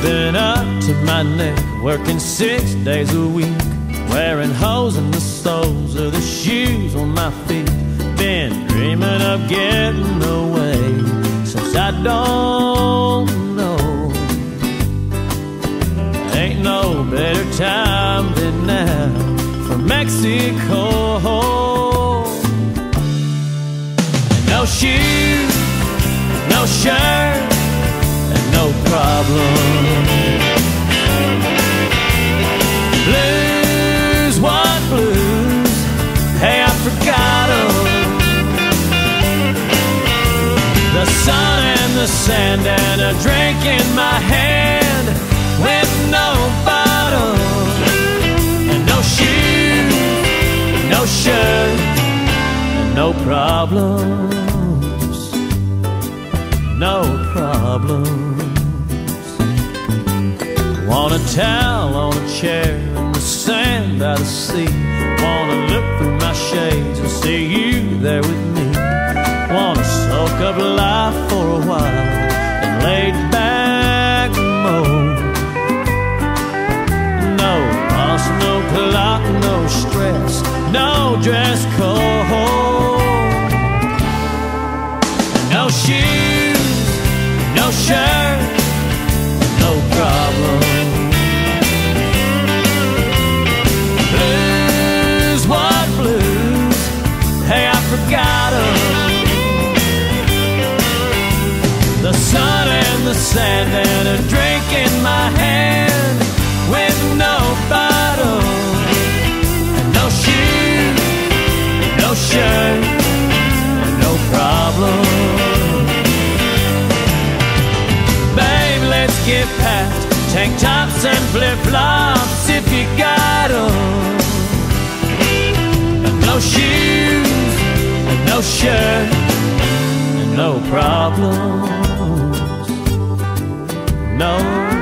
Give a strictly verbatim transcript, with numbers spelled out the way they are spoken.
been up to my neck, working six days a week, wearing holes in the soles of the shoes on my feet. Been dreaming of getting away since I don't know. Ain't no better time than now for Mexico. No shoes, no shirt, and no problem. Blues, what blues? Hey, I forgot 'em. The sun and the sand and a drink in my hand with no bottle. And no shoes, no shirt, and no problems. No problems. Want a towel on a chair in the sand by the sea. Wanna look through my shades and see you there with me. Wanna soak up life for a while and lay back mode. No boss, no clock, no stress, no dress code. No shoes, no shirt, no problem. Blues, what blues? Hey, I forgot 'em. The sun and the sand and a drink in my hand with no bottle. And no shoes, no shirt, and no problem. Babe, let's get past tank tops and flip-flops if you got 'em. And no shoes, and no shirt, and no problems. No